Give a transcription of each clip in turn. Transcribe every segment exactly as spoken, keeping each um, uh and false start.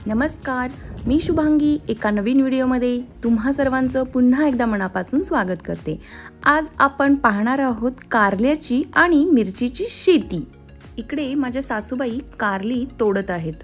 नमस्कार, मी शुभांगी एका नवीन व्हिडिओमध्ये तुम्हा सर्वांचं पुन्हा एकदा मनापासून स्वागत करते। आज आपण पाहणार आहोत कारल्याची आणि मिरचीची शेती। इकडे माझ्या सासूबाई कारली तोडत आहेत।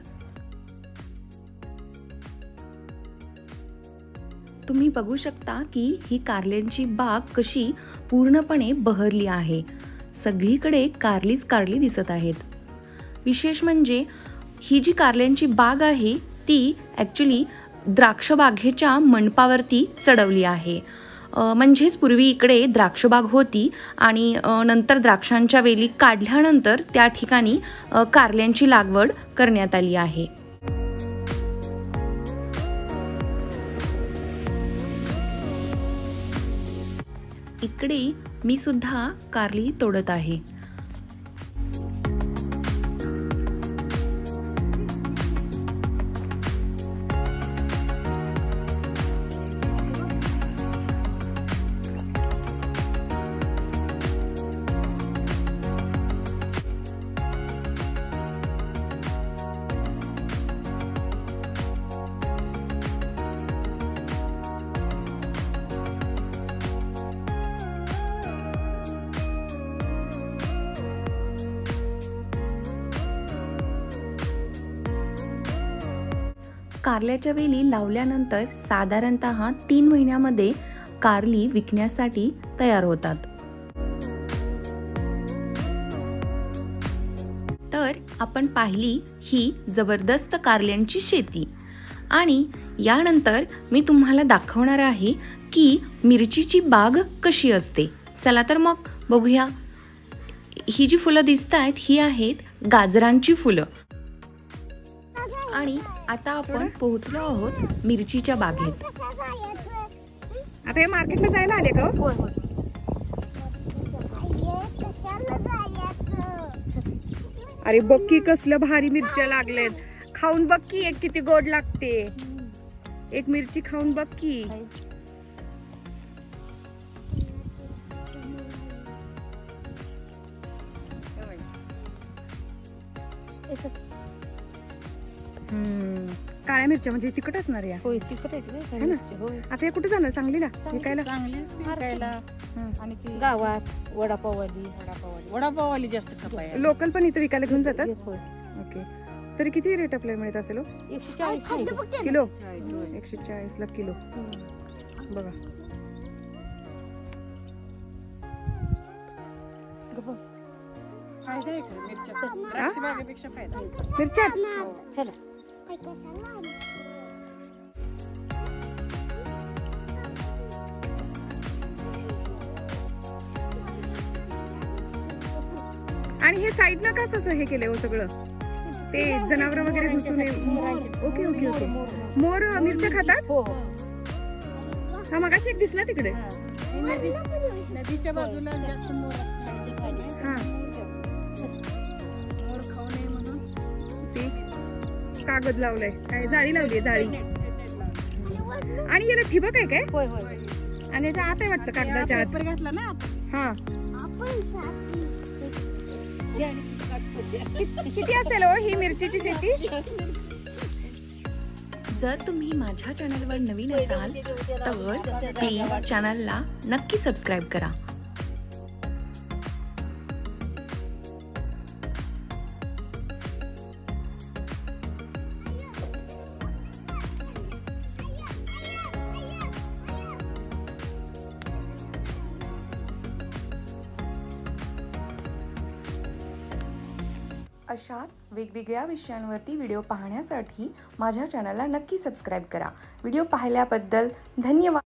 तुम्ही बघू शकता की ही कारल्यांची बाग कशी पूर्णपणे बहरली आहे। सगळीकडे कारलीच कारली दिसत आहेत। विशेष म्हणजे ही जी कारल्यांची बाग आहे ती ॲक्च्युली द्राक्ष बागेच्या मंडपावरती चढवली आहे। म्हणजेच पूर्वी इकडे द्राक्ष बाग होती आणि नंतर द्राक्षांच्या वेली काढल्यानंतर त्या ठिकाणी कारल्यांची लागवड करण्यात आली आहे। इकडे मी सुद्धा कारली तोडत आहे। कारल्याच्या वेली लावल्यानंतर साधारणतः तीन महिन्यामध्ये कारली विकण्यासाठी तयार होतात। तर आपण पाहिली ही जबरदस्त कारल्यांची शेती आणि यानंतर मी तुम्हाला दाखवणार आहे की मिरचीची बाग कशी असते। चला तर मग बघूया। ही जी फुलं दिसतायत ही आहेत गाजरांची फुलं आणि आता आपण पोहोचलो आहोत मिरचीच्या बागेत। आता हे मार्केटला जायला आले का? होय होय। अरे बघ की कसलं भारी मिरच्या लागलेत। खाऊन बघ की एक किती गोड लागते। एक मिरची खाऊन बघ की। हम्म काळ्या मिरच्या म्हणजे तिखट असणार या? होय तिखट आहे ना? आता हे कुठे जाणार? सांगलीला विकायला? विकायला आणि गावात वडापाववाली वडापाववाली वडापाववाली जास्त खपाय। लोकल पण इथे विकायला घेऊन जातात? होय। ओके, तरी किती रेट आपल्याला मिळत असेल? एकशे चाळीस किलो? एकशे चाळीस ला किलो। बघा मिरच्या चला। आणि हे साईड ना का तसं हे केलंय हो सगळं? ते जनावर वगैरे घुसून ओके ओके ओके। मोर मिरच्या खातात? हो। हा मगाशी एक दिसला तिकडे। नदीच्या बाजूला जास्त मोर हा मोर खाऊ नये म्हणून ते कागद लावलाय, काय जाळी लावली जाळी। आणि याला ठिबक आहे काय? होय होय। आणि याच्या आत आहे वाटतं कागदाच्या आत। पेपर घातला ना हा किती असेल हो ही मिरचीची शेती? जर तुम्ही माझ्या चॅनलवर नवीन असाल तर प्लीज चॅनलला नक्की सबस्क्राईब करा। अशाच वेगवेगळ्या विषयांवरती व्हिडिओ पाहण्यासाठी माझ्या चॅनलला नक्की सबस्क्राईब करा। व्हिडिओ पाहिल्याबद्दल धन्यवाद।